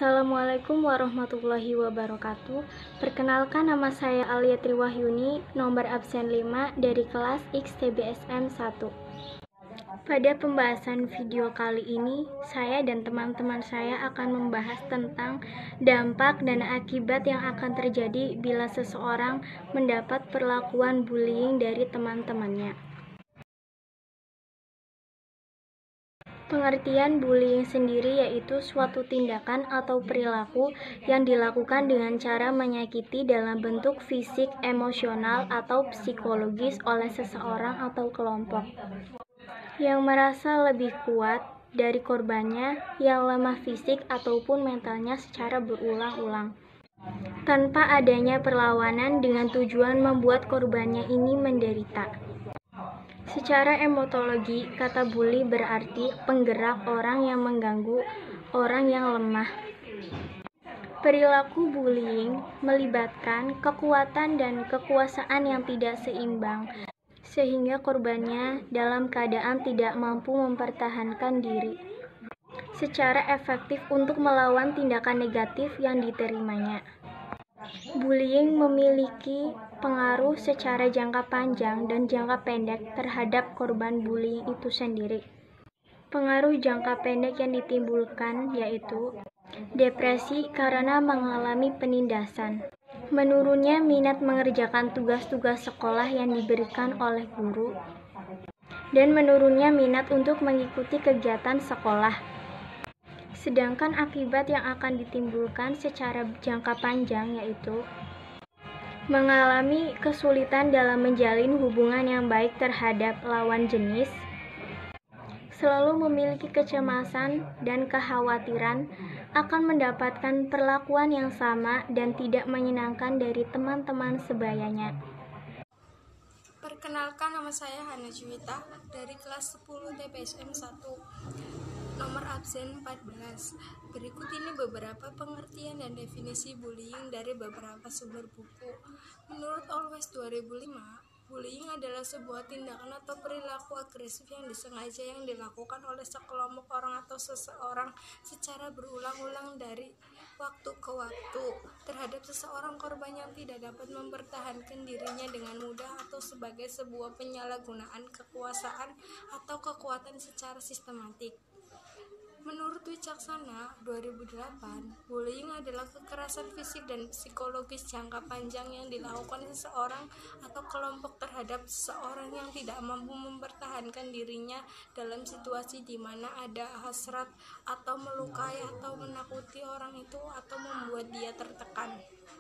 Assalamualaikum warahmatullahi wabarakatuh. Perkenalkan, nama saya Alia Triwahyuni, nomor absen 5 dari kelas XTBSM 1. Pada pembahasan video kali ini, saya dan teman-teman saya akan membahas tentang dampak dan akibat yang akan terjadi bila seseorang mendapat perlakuan bullying dari teman-temannya. Pengertian bullying sendiri yaitu suatu tindakan atau perilaku yang dilakukan dengan cara menyakiti dalam bentuk fisik, emosional, atau psikologis oleh seseorang atau kelompok yang merasa lebih kuat dari korbannya yang lemah fisik ataupun mentalnya secara berulang-ulang, tanpa adanya perlawanan dengan tujuan membuat korbannya ini menderita. Secara emotologi, kata bully berarti penggerak orang yang mengganggu orang yang lemah. Perilaku bullying melibatkan kekuatan dan kekuasaan yang tidak seimbang, sehingga korbannya dalam keadaan tidak mampu mempertahankan diri secara efektif untuk melawan tindakan negatif yang diterimanya. Bullying memiliki pengaruh secara jangka panjang dan jangka pendek terhadap korban bullying itu sendiri. Pengaruh jangka pendek yang ditimbulkan yaitu depresi karena mengalami penindasan, menurunnya minat mengerjakan tugas-tugas sekolah yang diberikan oleh guru, dan menurunnya minat untuk mengikuti kegiatan sekolah. Sedangkan akibat yang akan ditimbulkan secara jangka panjang yaitu mengalami kesulitan dalam menjalin hubungan yang baik terhadap lawan jenis, selalu memiliki kecemasan dan kekhawatiran akan mendapatkan perlakuan yang sama dan tidak menyenangkan dari teman-teman sebayanya. Perkenalkan, nama saya Hana Juwita dari kelas 10 TPSM 1, nomor absen 14. Berikut ini beberapa pengertian dan definisi bullying dari beberapa sumber buku. Menurut Always 2005, bullying adalah sebuah tindakan atau perilaku agresif yang disengaja yang dilakukan oleh sekelompok orang atau seseorang secara berulang-ulang dari waktu ke waktu terhadap seseorang korban yang tidak dapat mempertahankan dirinya dengan mudah atau sebagai sebuah penyalahgunaan kekuasaan atau kekuatan secara sistematik. Menurut Wicaksana 2008, bullying adalah kekerasan fisik dan psikologis jangka panjang yang dilakukan seseorang atau kelompok terhadap seseorang yang tidak mampu mempertahankan dirinya dalam situasi di mana ada hasrat atau melukai atau menakuti orang itu atau membuat dia tertekan.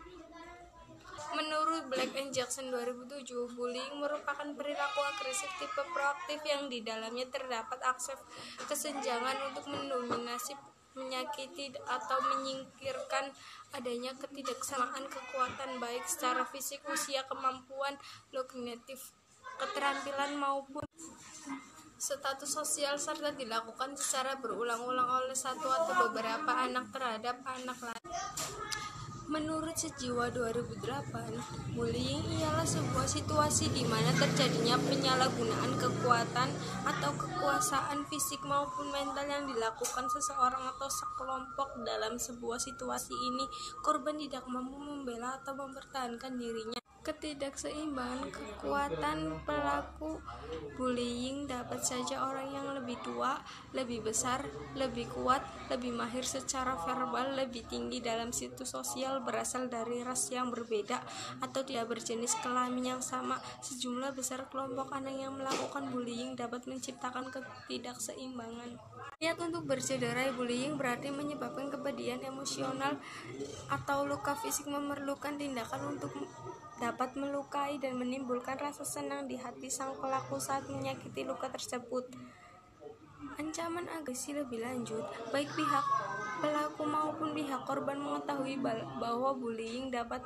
Menurut Black and Jackson 2007, bullying merupakan perilaku agresif tipe proaktif yang di dalamnya terdapat aspek kesenjangan untuk mendominasi, menyakiti, atau menyingkirkan adanya ketidaksamaan kekuatan baik secara fisik, usia, kemampuan kognitif, keterampilan maupun status sosial, serta dilakukan secara berulang-ulang oleh satu atau beberapa anak terhadap anak lain. Menurut Sejiwa 2008, bullying ialah sebuah situasi di mana terjadinya penyalahgunaan kekuatan atau kekuasaan fisik maupun mental yang dilakukan seseorang atau sekelompok. Dalam sebuah situasi ini, korban tidak mampu membela atau mempertahankan dirinya. Ketidakseimbangan kekuatan pelaku bullying dapat saja orang yang lebih tua, lebih besar, lebih kuat, lebih mahir secara verbal, lebih tinggi dalam situs sosial, berasal dari ras yang berbeda, atau tidak berjenis kelamin yang sama. Sejumlah besar kelompok anak yang melakukan bullying dapat menciptakan ketidakseimbangan. Niat untuk bercederai bullying berarti menyebabkan kepedihan emosional atau luka fisik, memerlukan tindakan untuk dapat melukai dan menimbulkan rasa senang di hati sang pelaku saat menyakiti luka tersebut. Ancaman agresi lebih lanjut, baik pihak pelaku maupun pihak korban mengetahui bahwa bullying dapat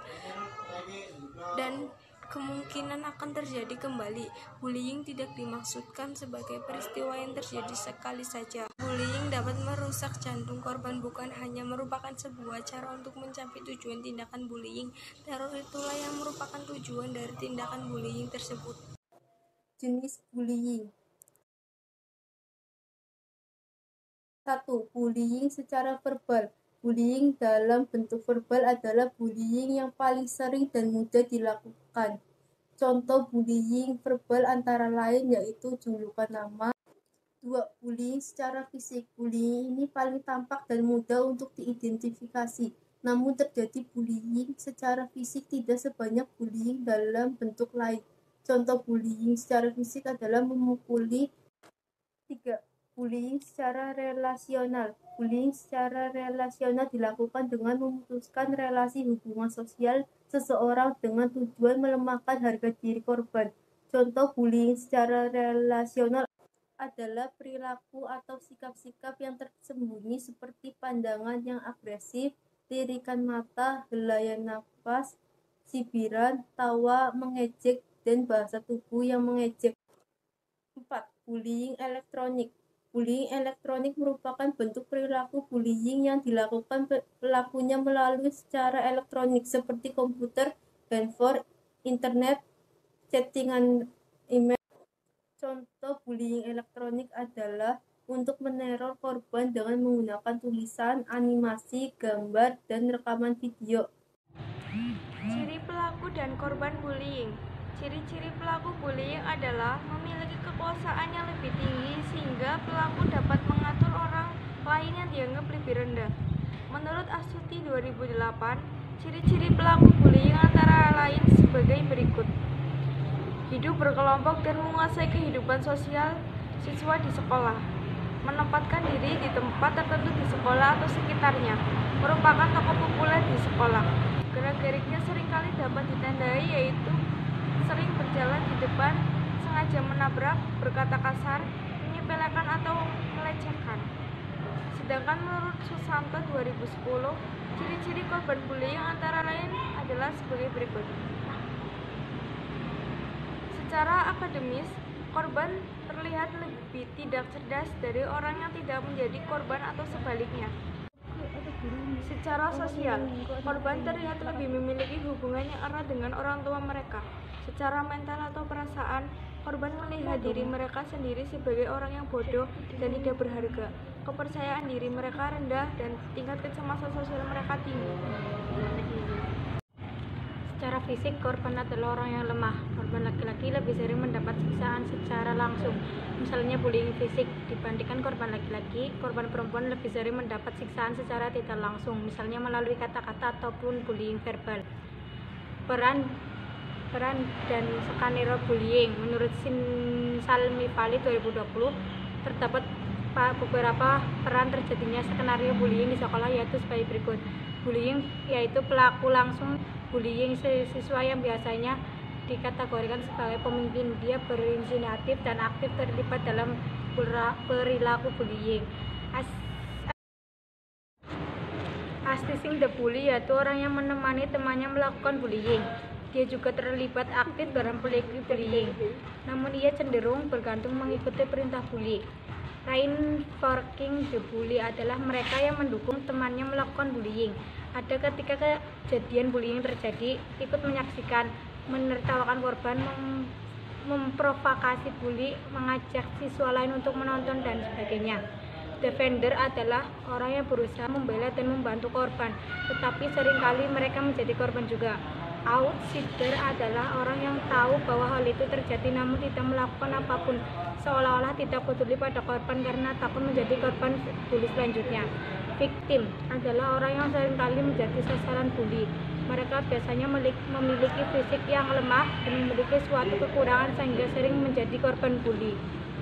dan kemungkinan akan terjadi kembali. Bullying tidak dimaksudkan sebagai peristiwa yang terjadi sekali saja. Bullying dapat merusak jantung korban, bukan hanya merupakan sebuah cara untuk mencapai tujuan tindakan bullying. Teror itulah yang merupakan tujuan dari tindakan bullying tersebut. Jenis bullying. 1. Bullying secara verbal. Bullying dalam bentuk verbal adalah bullying yang paling sering dan mudah dilakukan. Contoh bullying verbal antara lain yaitu julukan nama. 2. Bullying secara fisik. Bullying ini paling tampak dan mudah untuk diidentifikasi. Namun terjadi bullying secara fisik tidak sebanyak bullying dalam bentuk lain. Contoh bullying secara fisik adalah memukuli. 3. Bullying secara relasional. Bullying secara relasional dilakukan dengan memutuskan relasi hubungan sosial seseorang dengan tujuan melemahkan harga diri korban. Contoh bullying secara relasional adalah perilaku atau sikap-sikap yang tersembunyi seperti pandangan yang agresif, lirikan mata, helaian nafas, cibiran, tawa, mengejek, dan bahasa tubuh yang mengejek. 4. Bullying elektronik. Bullying elektronik merupakan bentuk perilaku bullying yang dilakukan pelakunya melalui secara elektronik seperti komputer, handphone, internet, chattingan email. Contoh bullying elektronik adalah untuk meneror korban dengan menggunakan tulisan, animasi, gambar, dan rekaman video. Ciri pelaku dan korban bullying. Ciri-ciri pelaku bullying adalah memiliki kekuasaan yang lebih tinggi sehingga pelaku dapat mengatur orang lain yang dianggap lebih rendah. Menurut Astuti 2008, ciri-ciri pelaku bullying antara lain sebagai berikut. Hidup berkelompok dan menguasai kehidupan sosial siswa di sekolah. Menempatkan diri di tempat tertentu di sekolah atau sekitarnya. Merupakan tokoh populer di sekolah. Gerak-geriknya seringkali dapat ditandai yaitu sering berjalan di depan, sengaja menabrak, berkata kasar, menyepelekan atau melecehkan. Sedangkan menurut Susanto 2010, ciri-ciri korban bullying antara lain adalah sebagai berikut. Secara akademis, korban terlihat lebih tidak cerdas dari orang yang tidak menjadi korban atau sebaliknya. Secara sosial, korban terlihat lebih memiliki hubungan yang erat dengan orang tua mereka. Secara mental atau perasaan, korban melihat diri mereka sendiri sebagai orang yang bodoh dan tidak berharga. Kepercayaan diri mereka rendah dan tingkat kecemasan sosial mereka tinggi. Secara fisik, korban adalah orang yang lemah. Korban laki-laki lebih sering mendapat siksaan secara langsung. Misalnya bullying fisik. Dibandingkan korban laki-laki, korban perempuan lebih sering mendapat siksaan secara tidak langsung, misalnya melalui kata-kata ataupun bullying verbal. Peran dan skenario bullying. Menurut Salmipali 2020, terdapat beberapa peran terjadinya skenario bullying di sekolah, yaitu sebagai berikut. Bullying yaitu pelaku langsung bullying siswa yang biasanya dikategorikan sebagai pemimpin. Dia berinisiatif dan aktif terlibat dalam perilaku bullying. Assisting the bully yaitu orang yang menemani temannya melakukan bullying. Dia juga terlibat aktif dalam perilaku bullying, namun ia cenderung bergantung mengikuti perintah bully. Reinforcing the bully adalah mereka yang mendukung temannya melakukan bullying. Ada ketika kejadian bullying terjadi, ikut menyaksikan, menertawakan korban, memprovokasi bully, mengajak siswa lain untuk menonton, dan sebagainya. Defender adalah orang yang berusaha membela dan membantu korban, tetapi seringkali mereka menjadi korban juga. Outsider adalah orang yang tahu bahwa hal itu terjadi namun tidak melakukan apapun, seolah-olah tidak peduli pada korban karena takut menjadi korban bully selanjutnya. Victim adalah orang yang seringkali menjadi sasaran bully. Mereka biasanya memiliki fisik yang lemah dan memiliki suatu kekurangan sehingga sering menjadi korban bully.